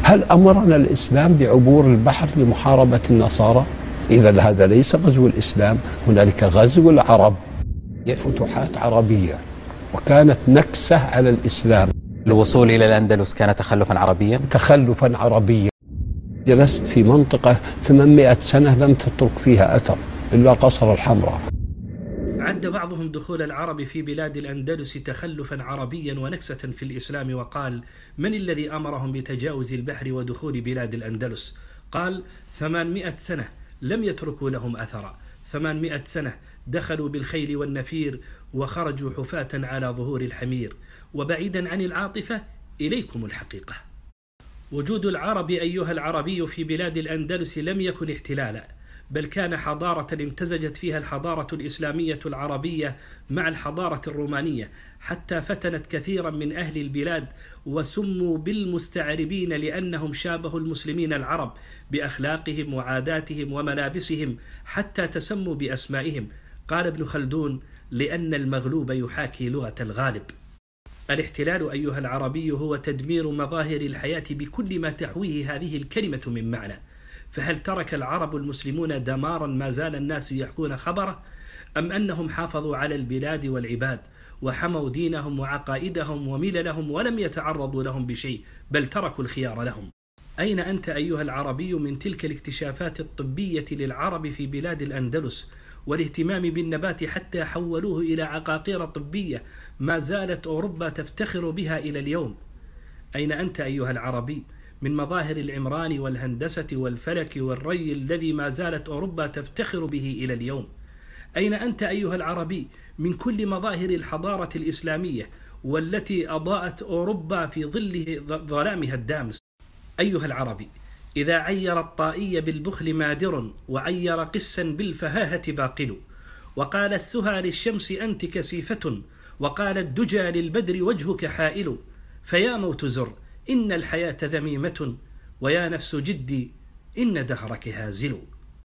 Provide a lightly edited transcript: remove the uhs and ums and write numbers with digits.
هل أمرنا الإسلام بعبور البحر لمحاربة النصارى؟ إذا هذا ليس غزو الإسلام، هنالك غزو العرب، فتوحات عربية، وكانت نكسة على الإسلام. الوصول إلى الأندلس كان تخلفا عربيا؟ تخلفا عربيا. جلست في منطقة 800 سنة لم تترك فيها أثر إلا قصر الحمراء. عد بعضهم دخول العرب في بلاد الأندلس تخلفا عربيا ونكسة في الإسلام، وقال: من الذي أمرهم بتجاوز البحر ودخول بلاد الأندلس؟ قال: 800 سنة لم يتركوا لهم أثرا، 800 سنة دخلوا بالخيل والنفير وخرجوا حفاة على ظهور الحمير. وبعيدا عن العاطفة، إليكم الحقيقة. وجود العرب أيها العربي في بلاد الأندلس لم يكن احتلالا، بل كان حضارة امتزجت فيها الحضارة الإسلامية العربية مع الحضارة الرومانية، حتى فتنت كثيرا من أهل البلاد وسموا بالمستعربين لأنهم شابهوا المسلمين العرب بأخلاقهم وعاداتهم وملابسهم، حتى تسموا بأسمائهم. قال ابن خلدون: لأن المغلوب يحاكي لغة الغالب. الاحتلال أيها العربي هو تدمير مظاهر الحياة بكل ما تحويه هذه الكلمة من معنى. فهل ترك العرب المسلمون دمارا ما زال الناس يحكون خبره؟ أم أنهم حافظوا على البلاد والعباد وحموا دينهم وعقائدهم ومللهم ولم يتعرضوا لهم بشيء، بل تركوا الخيار لهم؟ أين أنت أيها العربي من تلك الاكتشافات الطبية للعرب في بلاد الأندلس والاهتمام بالنبات حتى حولوه إلى عقاقير طبية ما زالت أوروبا تفتخر بها إلى اليوم؟ أين أنت أيها العربي من مظاهر العمران والهندسة والفلك والري الذي ما زالت أوروبا تفتخر به إلى اليوم؟ أين أنت أيها العربي من كل مظاهر الحضارة الإسلامية والتي أضاءت أوروبا في ظل ظلامها الدامس؟ أيها العربي، إذا عير الطائي بالبخل مادر، وعير قسا بالفهاهة باقل، وقال السهى للشمس أنت كسيفة، وقال الدجى للبدر وجهك حائل، فيا موت زر إن الحياة ذميمة، ويا نفس جدي إن دهرك هازل.